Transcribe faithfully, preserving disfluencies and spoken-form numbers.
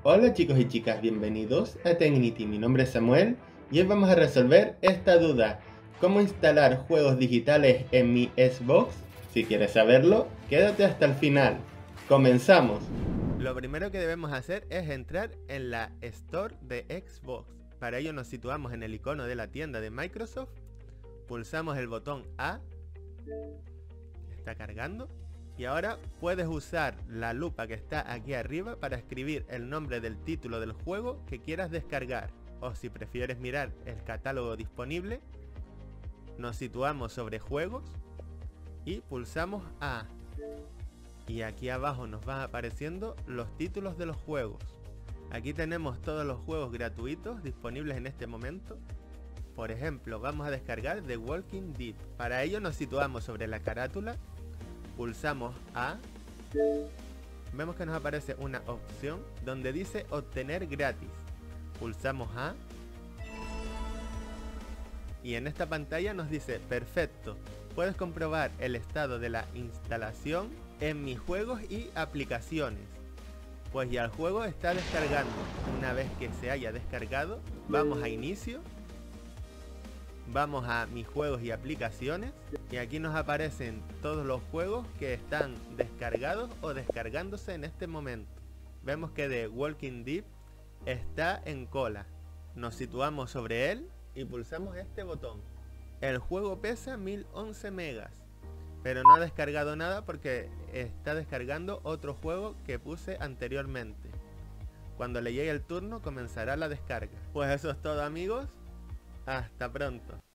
Hola chicos y chicas, bienvenidos a Tecnity. Mi nombre es Samuel y hoy vamos a resolver esta duda: ¿cómo instalar juegos digitales en mi Xbox? Si quieres saberlo, quédate hasta el final. ¡Comenzamos! Lo primero que debemos hacer es entrar en la Store de Xbox. Para ello nos situamos en el icono de la tienda de Microsoft, pulsamos el botón A, está cargando. Y ahora puedes usar la lupa que está aquí arriba para escribir el nombre del título del juego que quieras descargar. O si prefieres mirar el catálogo disponible, nos situamos sobre juegos y pulsamos A. Y aquí abajo nos van apareciendo los títulos de los juegos. Aquí tenemos todos los juegos gratuitos disponibles en este momento. Por ejemplo, vamos a descargar The Walking Dead. Para ello nos situamos sobre la carátula, pulsamos A, vemos que nos aparece una opción donde dice obtener gratis, pulsamos A y en esta pantalla nos dice perfecto, puedes comprobar el estado de la instalación en mis juegos y aplicaciones. Pues ya el juego está descargando. Una vez que se haya descargado, vamos a inicio, vamos a mis juegos y aplicaciones y aquí nos aparecen todos los juegos que están descargados o descargándose en este momento. Vemos que The Walking Dead está en cola. Nos situamos sobre él y pulsamos este botón. El juego pesa mil once megas, pero no ha descargado nada porque está descargando otro juego que puse anteriormente. Cuando le llegue el turno comenzará la descarga. Pues eso es todo, amigos. Hasta pronto.